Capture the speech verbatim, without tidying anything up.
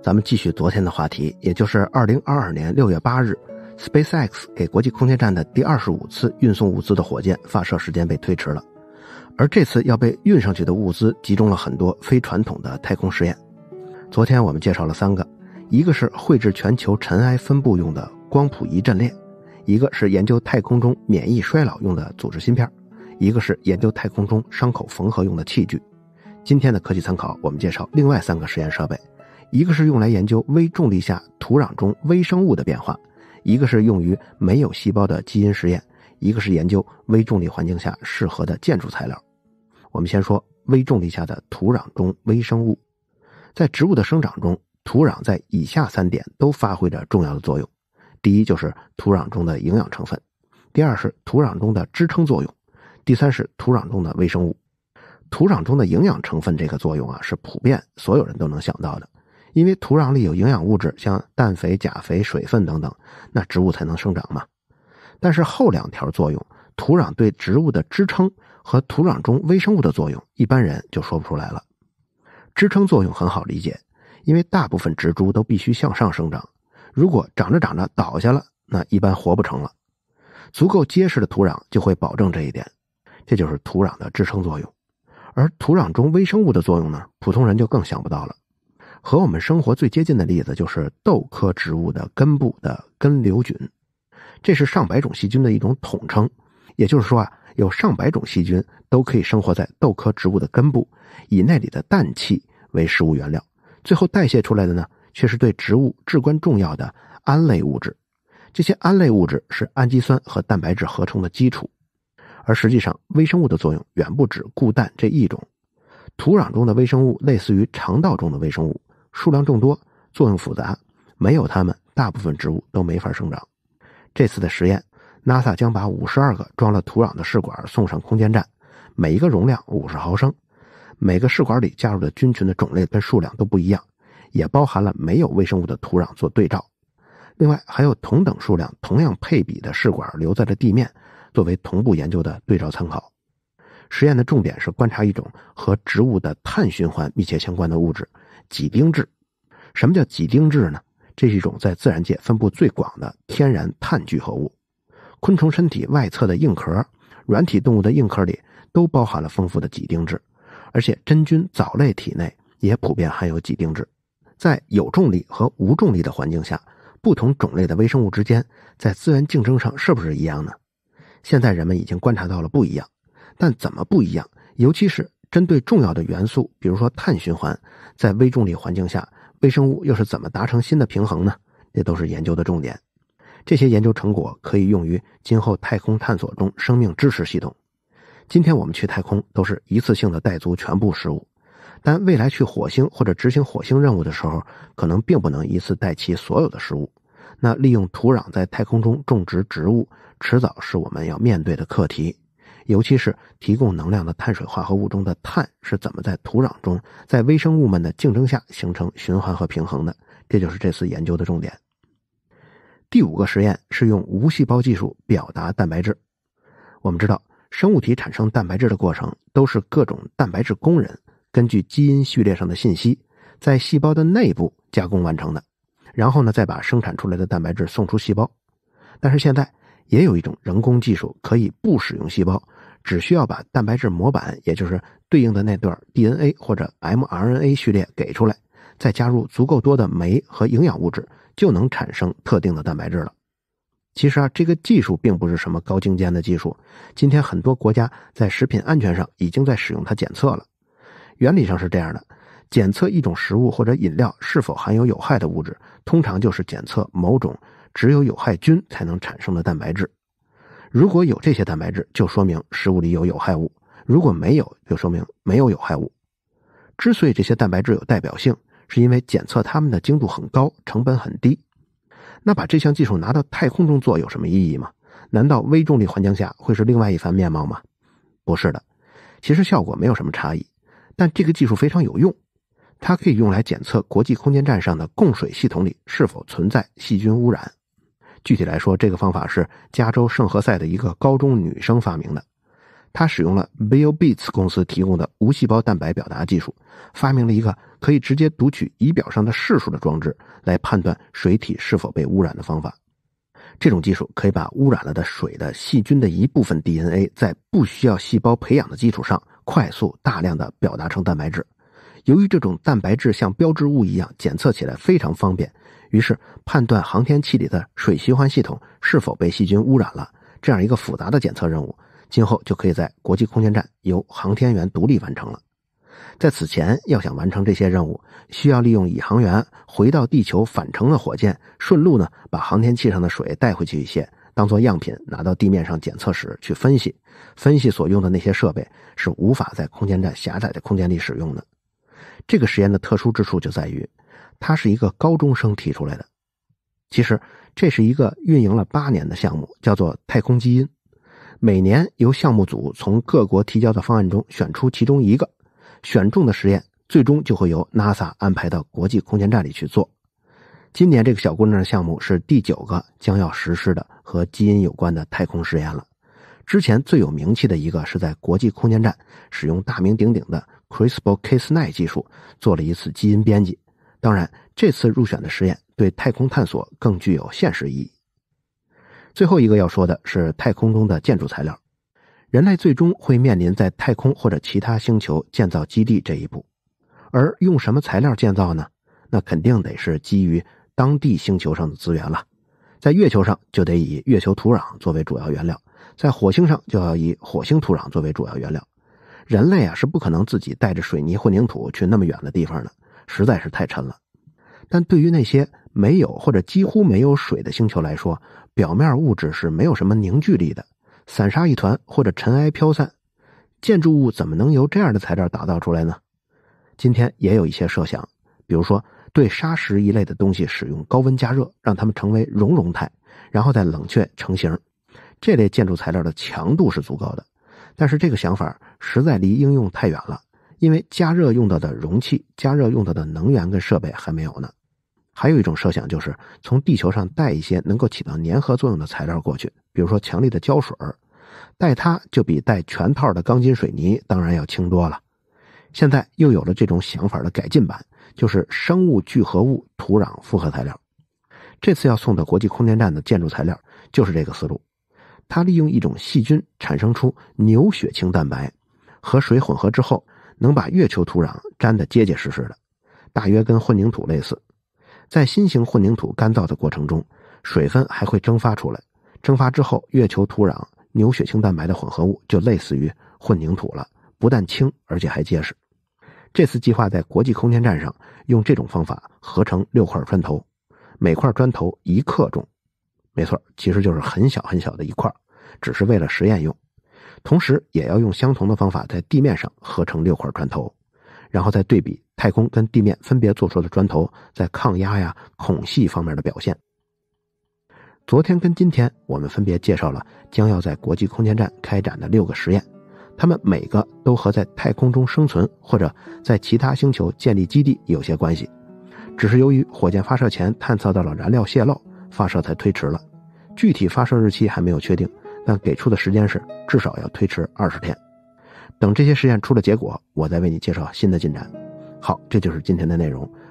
咱们继续昨天的话题，也就是二零二二年六月八日 SpaceX 给国际空间站的第二十五次运送物资的火箭发射时间被推迟了。而这次要被运上去的物资集中了很多非传统的太空实验。昨天我们介绍了三个，一个是绘制全球尘埃分布用的光谱仪阵列，一个是研究太空中免疫衰老用的组织芯片，一个是研究太空中伤口缝合用的器具。今天的科技参考，我们介绍另外三个实验设备，一个是用来研究微重力下土壤中微生物的变化，一个是用于没有细胞的基因实验，一个是研究微重力环境下适合的建筑材料。我们先说微重力下的土壤中微生物。在植物的生长中，土壤在以下三点都发挥着重要的作用。第一就是土壤中的营养成分，第二是土壤中的支撑作用，第三是土壤中的微生物。土壤中的营养成分这个作用啊，是普遍所有人都能想到的，因为土壤里有营养物质，像氮肥、钾肥、水分等等，那植物才能生长嘛。但是后两条作用，土壤对植物的支撑和土壤中微生物的作用，一般人就说不出来了。支撑作用很好理解，因为大部分植株都必须向上生长，如果长着长着倒下了，那一般活不成了。足够结实的土壤就会保证这一点，这就是土壤的支撑作用。而土壤中微生物的作用呢，普通人就更想不到了。和我们生活最接近的例子就是豆科植物的根部的根瘤菌，这是上百种细菌的一种统称，也就是说啊，有上百种细菌都可以生活在豆科植物的根部，以那里的氮气为食物原料，最后代谢出来的呢，却是对植物至关重要的胺类物质。这些胺类物质是氨基酸和蛋白质合成的基础。而实际上，微生物的作用远不止固氮这一种。土壤中的微生物类似于肠道中的微生物，数量众多，作用复杂，没有它们，大部分植物都没法生长。这次的实验 NASA 将把五十二个装了土壤的试管送上空间站，每一个容量五十毫升，每个试管里加入的菌群的种类跟数量都不一样，也包含了没有微生物的土壤做对照。另外还有同等数量同样配比的试管留在了地面，作为同步研究的对照参考。实验的重点是观察一种和植物的碳循环密切相关的物质几丁质。什么叫几丁质呢？这是一种在自然界分布最广的天然碳聚合物。昆虫身体外侧的硬壳，软体动物的硬壳里都包含了丰富的几丁质，而且真菌藻类体内也普遍含有几丁质。在有重力和无重力的环境下，不同种类的微生物之间在资源竞争上是不是一样呢？现在人们已经观察到了不一样，但怎么不一样，尤其是针对重要的元素，比如说碳循环，在微重力环境下，微生物又是怎么达成新的平衡呢？这都是研究的重点。这些研究成果可以用于今后太空探索中生命支持系统。今天我们去太空都是一次性的带足全部食物，但未来去火星或者执行火星任务的时候，可能并不能一次带齐所有的食物。那利用土壤在太空中种植植物，迟早是我们要面对的课题。尤其是提供能量的碳水化合物中的碳是怎么在土壤中，在微生物们的竞争下形成循环和平衡的，这就是这次研究的重点。第五个实验是用无细胞技术表达蛋白质。我们知道，生物体产生蛋白质的过程都是各种蛋白质工人根据基因序列上的信息，在细胞的内部加工完成的，然后呢，再把生产出来的蛋白质送出细胞。但是现在也有一种人工技术可以不使用细胞，只需要把蛋白质模板，也就是对应的那段 D N A 或者 m R N A 序列给出来，再加入足够多的酶和营养物质，就能产生特定的蛋白质了。其实啊，这个技术并不是什么高精尖的技术，今天很多国家在食品安全上已经在使用它检测了。原理上是这样的，检测一种食物或者饮料是否含有有害的物质，通常就是检测某种只有有害菌才能产生的蛋白质。如果有这些蛋白质，就说明食物里有有害物；如果没有，就说明没有有害物。之所以这些蛋白质有代表性，是因为检测它们的精度很高，成本很低。那把这项技术拿到太空中做有什么意义吗？难道微重力环境下会是另外一番面貌吗？不是的，其实效果没有什么差异，但这个技术非常有用。它可以用来检测国际空间站上的供水系统里是否存在细菌污染。具体来说，这个方法是加州圣何塞的一个高中女生发明的。 他使用了 BioBeats 公司提供的无细胞蛋白表达技术，发明了一个可以直接读取仪表上的式数的装置，来判断水体是否被污染的方法。这种技术可以把污染了的水的细菌的一部分 D N A 在不需要细胞培养的基础上，快速大量的表达成蛋白质。由于这种蛋白质像标志物一样检测起来非常方便，于是判断航天器里的水循环系统是否被细菌污染了，这样一个复杂的检测任务，今后就可以在国际空间站由航天员独立完成了。在此前，要想完成这些任务，需要利用宇航员回到地球返程的火箭，顺路呢把航天器上的水带回去一些，当作样品拿到地面上检测室去分析。分析所用的那些设备是无法在空间站狭窄的空间里使用的。这个实验的特殊之处就在于，它是一个高中生提出来的。其实这是一个运营了八年的项目，叫做太空基因。每年由项目组从各国提交的方案中选出其中一个，选中的实验最终就会由 NASA 安排到国际空间站里去做。今年这个小姑娘的项目是第九个将要实施的和基因有关的太空实验了。之前最有名气的一个是在国际空间站使用大名鼎鼎的 CRISPR Cas 九 技术做了一次基因编辑。当然，这次入选的实验对太空探索更具有现实意义。最后一个要说的是太空中的建筑材料。人类最终会面临在太空或者其他星球建造基地这一步，而用什么材料建造呢？那肯定得是基于当地星球上的资源了。在月球上就得以月球土壤作为主要原料，在火星上就要以火星土壤作为主要原料。人类啊是不可能自己带着水泥混凝土去那么远的地方的，实在是太沉了。但对于那些没有或者几乎没有水的星球来说，表面物质是没有什么凝聚力的，散沙一团或者尘埃飘散，建筑物怎么能由这样的材料打造出来呢？今天也有一些设想，比如说对砂石一类的东西使用高温加热，让它们成为熔融态，然后再冷却成型。这类建筑材料的强度是足够的，但是这个想法实在离应用太远了，因为加热用到的容器、加热用到的能源跟设备还没有呢。还有一种设想就是从地球上带一些能够起到粘合作用的材料过去，比如说强力的胶水，带它就比带全套的钢筋水泥当然要轻多了。现在又有了这种想法的改进版，就是生物聚合物土壤复合材料。这次要送到国际空间站的建筑材料就是这个思路。它利用一种细菌产生出牛血清蛋白，和水混合之后能把月球土壤粘得结结实实的，大约跟混凝土类似。在新型混凝土干燥的过程中，水分还会蒸发出来，蒸发之后月球土壤牛血清蛋白的混合物就类似于混凝土了，不但轻而且还结实。这次计划在国际空间站上用这种方法合成六块砖头，每块砖头一克重。没错，其实就是很小很小的一块，只是为了实验用。同时也要用相同的方法在地面上合成六块砖头，然后再对比太空跟地面分别做出的砖头在抗压呀、孔隙方面的表现。昨天跟今天我们分别介绍了将要在国际空间站开展的六个实验，它们每个都和在太空中生存或者在其他星球建立基地有些关系，只是由于火箭发射前探测到了燃料泄漏，发射才推迟了。具体发射日期还没有确定，但给出的时间是至少要推迟二十天。等这些实验出了结果，我再为你介绍新的进展。好，这就是今天的内容。